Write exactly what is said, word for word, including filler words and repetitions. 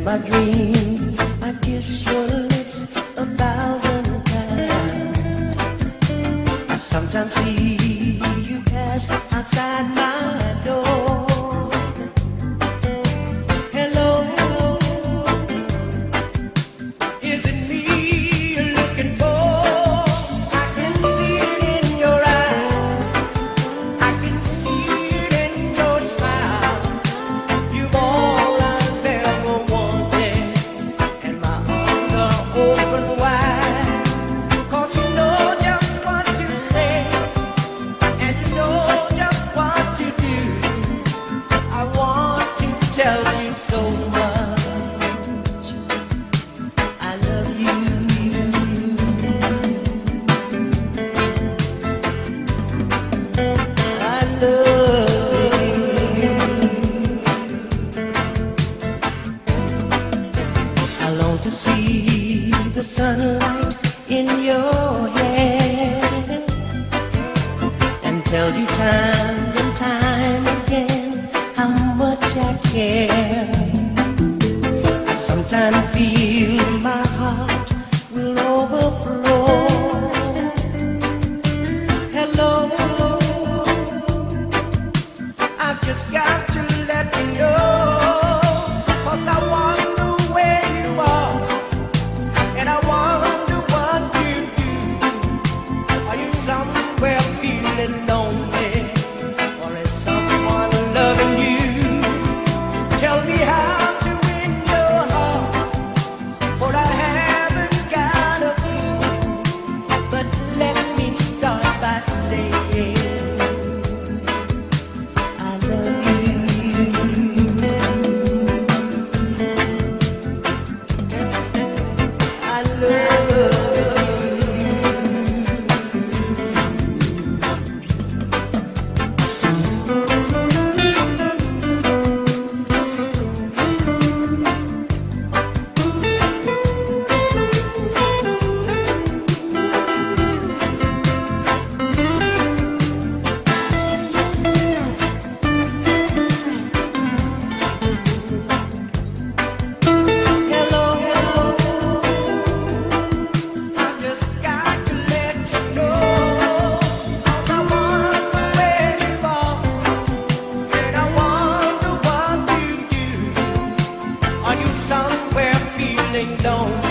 my dreams, I kiss your lips a thousand times. I sometimes see you pass outside my door. Hello, is it me you're looking for? I can see it in your eyes, I can see it in your smile. You've all I've ever wanted, and my arms are open wide. 'Cause you know just what to say, and you know just what to do. I want to tell you so much, I love you. I love you. I long to see the sunlight in your hair and tell you time and time again how much I care. I sometimes feel my heart will overflow. Hello, I've just got to let you know, 'cause I wonder where you are, and I wonder what you do. Are you somewhere feeling lonely, or is someone loving you? Tell me how to win your heart, for I haven't got a clue. But let me start by saying I love you. I love you. Hello, I just got to let you know, 'cause I wonder where you are, and I wonder what you do. Are you somewhere feeling lonely?